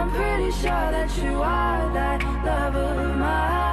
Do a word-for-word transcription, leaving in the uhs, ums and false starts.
I'm pretty sure that you are that love of mine.